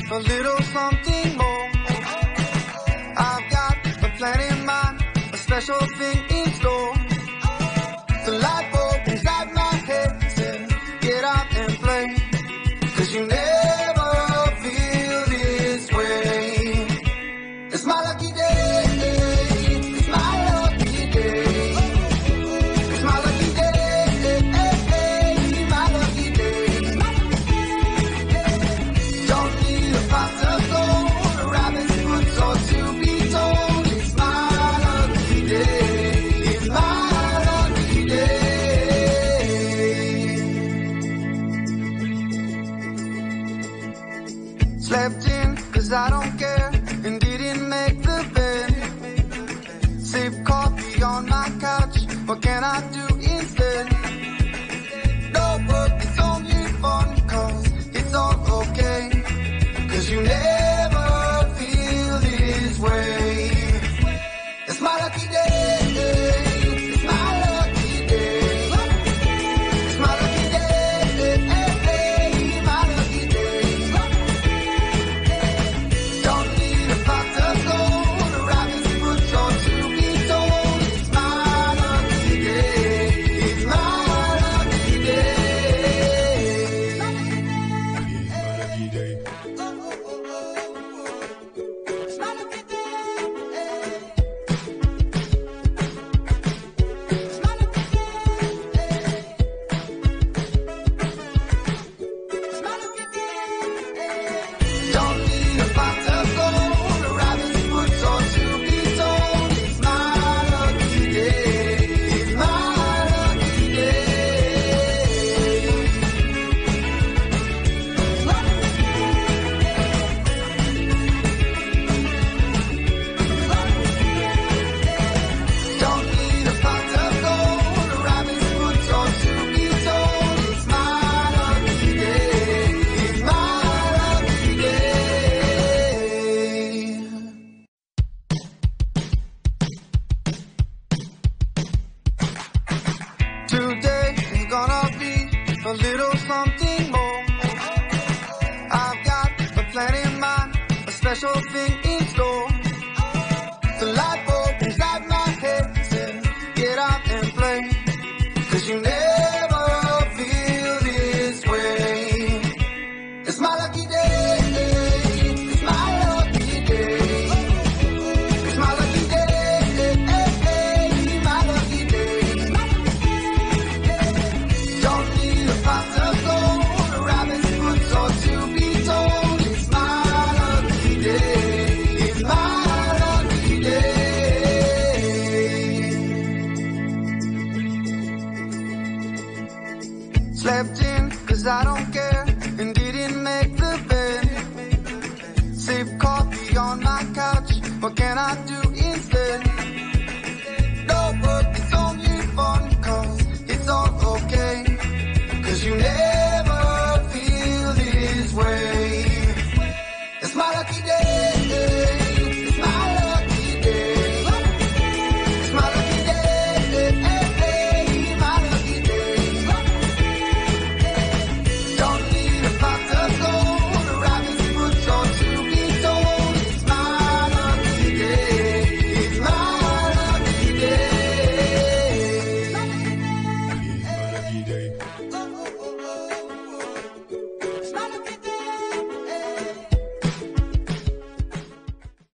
a little something more. I've got a plan in mind, a special thing in store. The light bulb inside my head said, get out and play, 'cause you never feel this way. It's my lucky day, it's my lucky day. It's my lucky day, my lucky day. Don't need a pot of gold, a rabbit's foot or to be told. It's my lucky day, it's my lucky day. Slept in 'cause I don't care, and didn't make the bed. Sip coffee on my couch, what can I do instead? No work, it's only fun, 'cause it's all okay. 'Cause you never feel this way. It's my lucky day, it's my lucky day. It's my lucky day, my lucky day. Don't need a pot of gold, a rabbit's foot or to be told. It's my lucky day, it's my lucky day. My lucky day. It's my lucky day. Don't need a pot of gold, a rabbit's foot or to be told. It's my lucky day, it's my lucky day. Don't need a pot of gold, a rabbit's foot or to be told. It's my lucky day, it's my lucky day. Today is gonna be a little something more. I've got a plan in mind, a special thing in store. The light bulb inside my head said, get out and play, 'cause you never feel this way. It's my lucky day, it's my lucky day. It's my lucky day, my lucky day. Don't need a pot of gold, a rabbit's foot or to be told. It's my lucky day, it's my lucky day. Slept in 'cause I don't